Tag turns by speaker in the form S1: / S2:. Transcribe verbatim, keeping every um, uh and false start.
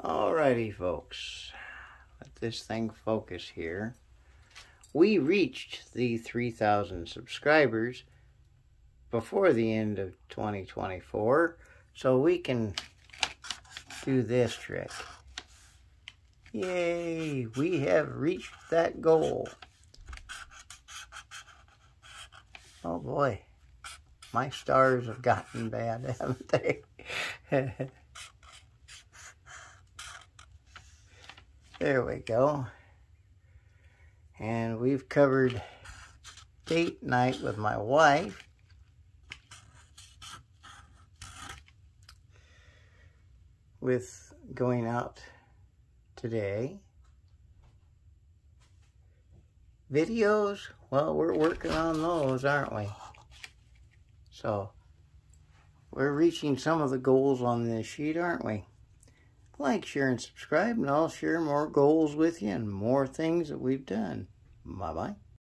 S1: Alrighty, folks. Let this thing focus here. We reached the three thousand subscribers before the end of twenty twenty-four, so we can do this trick. Yay! We have reached that goal. Oh boy, my stars have gotten bad, haven't they? There we go. And we've covered date night with my wife. With going out today. Videos, well, we're working on those, aren't we? So, we're reaching some of the goals on this sheet, aren't we? Like, share, and subscribe, and I'll share more goals with you and more things that we've done. Bye-bye.